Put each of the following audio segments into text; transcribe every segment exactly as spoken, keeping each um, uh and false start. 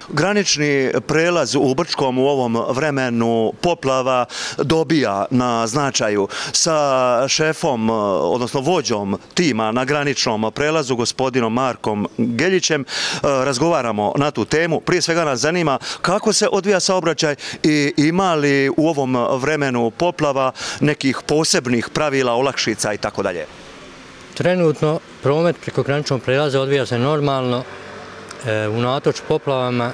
Granični prelaz u Brčkom u ovom vremenu poplava dobija na značaju. Sa šefom, odnosno vođom tima na graničnom prelazu, gospodinom Markom Geljićem, razgovaramo na tu temu. Prije svega nas zanima kako se odvija saobraćaj i ima li u ovom vremenu poplava nekih posebnih pravila, olakšica i tako dalje. Trenutno promet preko graničnog prelaza odvija se normalno. Unatoč poplavama,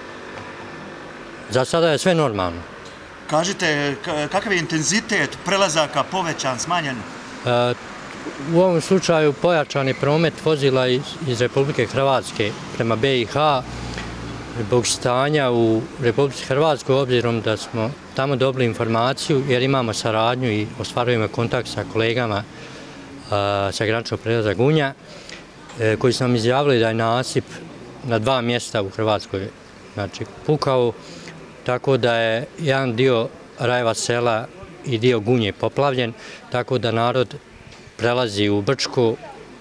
za sada je sve normalno. Kažite, kakav je intenzitet prelazaka povećan, smanjen? U ovom slučaju pojačan je promet vozila iz Republike Hrvatske prema B i H zbog stanja u Republici Hrvatskoj, obzirom da smo tamo dobili informaciju jer imamo saradnju i ostvarujemo kontakt sa kolegama sa graničnog prelaza Gunja, koji su nam izjavili da je nasip na dva mjesta u Hrvatskoj, znači pukao, tako da je jedan dio Rajeva sela i dio Gunje poplavljen, tako da narod prelazi u Brčko.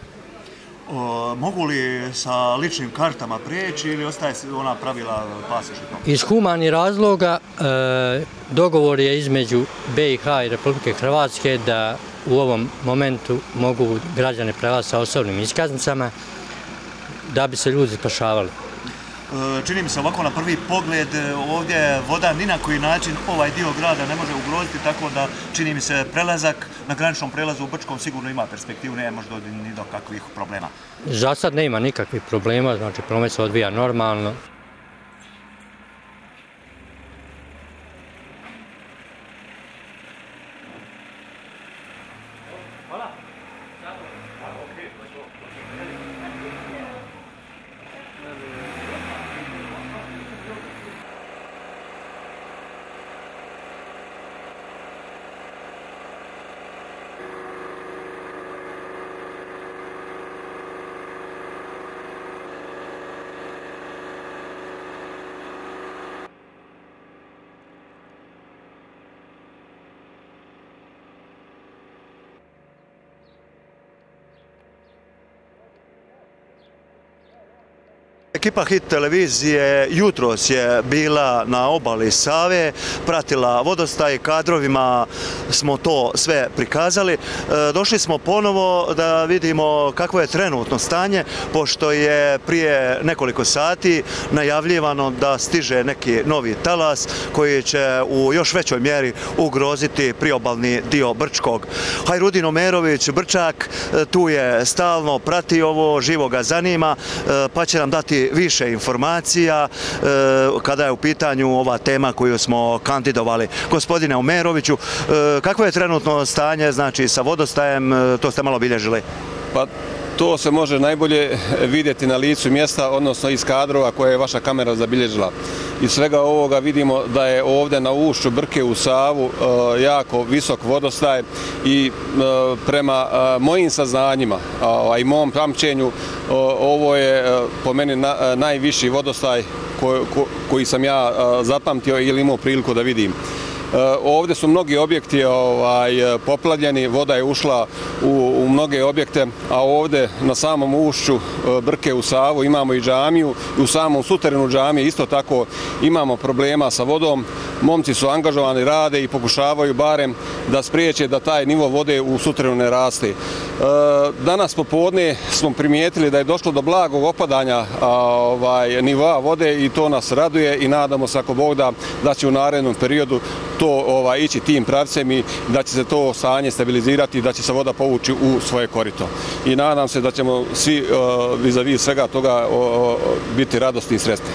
Mogu li sa ličnim kartama prijeći ili ostaje ona pravila pasošika? Iz humanih razloga dogovor je između B i H i Republike Hrvatske da u ovom momentu mogu građane prelaziti sa osobnim iskaznicama da bi se ljudi spašavali. Čini mi se ovako na prvi pogled ovdje voda ni na koji način ovaj dio grada ne može ugroziti, tako da čini mi se prelazak na graničnom prelazu u Brčkom sigurno ima perspektivu, ne može doći ni do kakvih problema. Za sad nema nikakvih problema, znači promet se odvija normalno. Ekipa Hit televizije jutros je bila na obali Save, pratila vodostaj, kadrovima smo to sve prikazali. Došli smo ponovo da vidimo kakvo je trenutno stanje, pošto je prije nekoliko sati najavljivano da stiže neki novi talas koji će u još većoj mjeri ugroziti priobalni dio Brčkog. Hajrudin Omerović, Brčak, tu je stalno, prati ovo, živo ga zanima, pa će nam dati više informacija kada je u pitanju ova tema koju smo kandidovali. Gospodine Omeroviću, kakvo je trenutno stanje, znači sa vodostajem, to ste malo bilježili? Pa to se može najbolje vidjeti na licu mjesta, odnosno iz kadrova koje je vaša kamera zabilježila. Iz svega ovoga vidimo da je ovdje na ušću Brke u Savu jako visok vodostaj i prema mojim saznanjima i mom pamćenju ovo je po meni najviši vodostaj koji sam ja zapamtio ili imao priliku da vidim. Ovdje su mnogi objekti poplavljeni, voda je ušla u mnoge objekte, a ovdje na samom ušću Brke u Savu imamo i džamiju i u samom suterenu džamije isto tako imamo problema sa vodom. Momci su angažovani, rade i pokušavaju barem da spriječe da taj nivo vode u suterenu ne raste. Danas popodne smo primijetili da je došlo do blagog opadanja nivoa vode i to nas raduje i nadamo se ako Bog da da će u narednom periodu to ići tim pravcem i da će se to stanje stabilizirati i da će se voda povući u svoje korito. I nadam se da ćemo svi vis-a-vis svega toga biti radosni i sretni.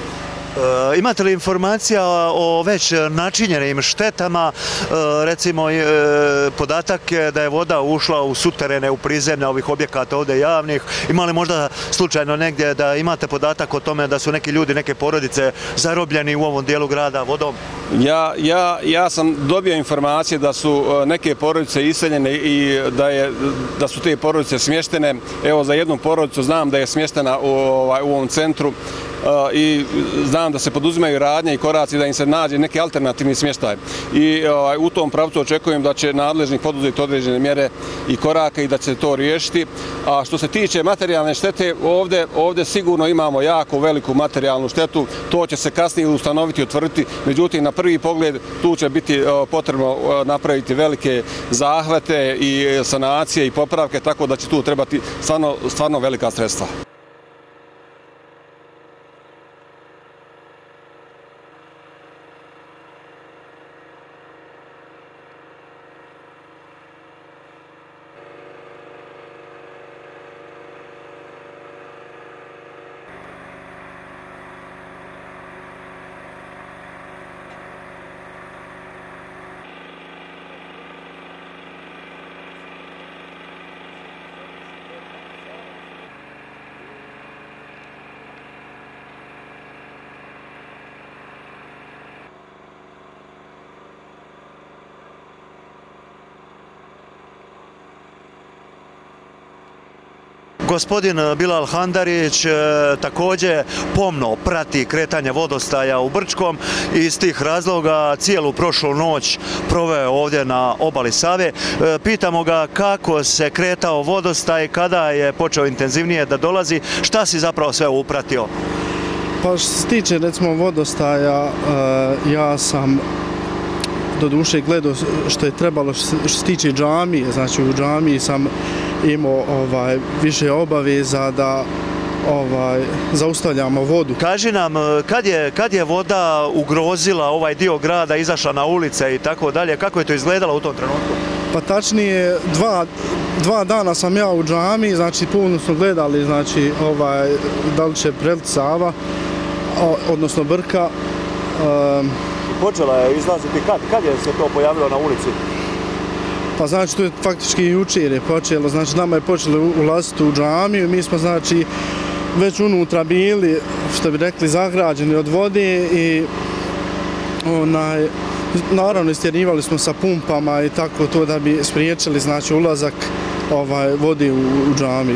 Imate li informacija o već načinjenim štetama, recimo podatak je da je voda ušla u suterene, u prizemne ovih objekata ovdje javnih, ima li možda slučajno negdje da imate podatak o tome da su neki ljudi, neke porodice zarobljeni u ovom dijelu grada vodom? Ja, ja, ja sam dobio informacije da su neke porodice iseljene i da, je, da su te porodice smještene. Evo za jednu porodicu znam da je smještena u, u ovom centru i znam da se poduzimaju radnje i koraci da im se nađe neki alternativni smještaj. I u tom pravcu očekujem da će nadležnik poduzeti određene mjere i korake i da će se to riješiti. A što se tiče materijalne štete, ovdje, ovdje sigurno imamo jako veliku materijalnu štetu, to će se kasnije ustanoviti i utvrditi, međutim na prvi pogled tu će biti potrebno napraviti velike zahvate i sanacije i popravke, tako da će tu trebati stvarno, stvarno velika sredstva. Gospodin Bilal Handarić također pomno prati kretanje vodostaja u Brčkom i iz tih razloga cijelu prošlu noć proveo ovdje na obali Save. Pitamo ga kako se kretao vodostaj, kada je počeo intenzivnije da dolazi, šta si zapravo sve upratio? Pa što se tiče recimo vodostaja, ja sam do duše gledao što je trebalo što se tiče džamije, znači u džamiji sam imao ovaj, više obaveza da ovaj, zaustavljamo vodu. Kaži nam, kad je, kad je voda ugrozila ovaj dio grada, izašla na ulice i tako dalje, kako je to izgledalo u tom trenutku? Pa tačnije, dva, dva dana sam ja u džamiji, znači puno smo gledali, znači, ovaj, da li će preliti Sava, odnosno Brka. Um, Počela je izlaziti kad? Kad je se to pojavilo na ulici? Pa znači to je faktički jučer je počelo, znači nama je počelo ulaziti u džamiju, mi smo znači već unutra bili, što bi rekli, zagrađeni od vode i onaj, naravno istjerivali smo sa pumpama i tako to da bi spriječili znači ulazak ovaj, vode u, u džamiju.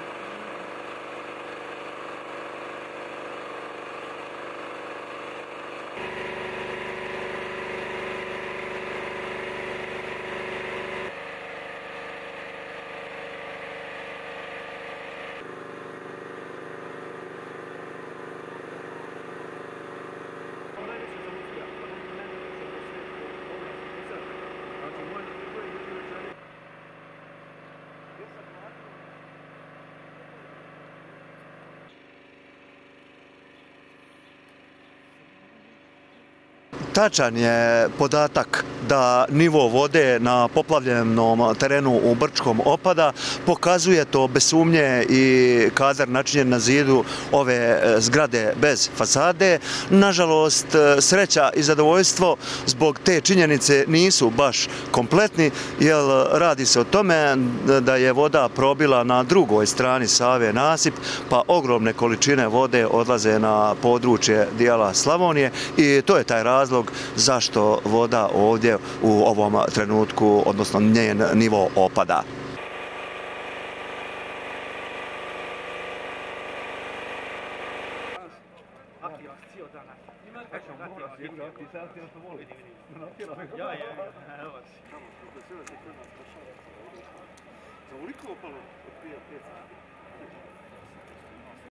Tačan je podatak da nivo vode na poplavljenom terenu u Brčkom opada. Pokazuje to bez sumnje i kadar načinjen na zidu ove zgrade bez fasade. Nažalost, sreća i zadovoljstvo zbog te činjenice nisu baš kompletni, jer radi se o tome da je voda probila na drugoj strani Save nasip, pa ogromne količine vode odlaze na područje dijela Slavonije i to je taj razlog zašto voda ovdje u ovom trenutku, odnosno njen nivo opada. Za uliko opalo od prije pet sati.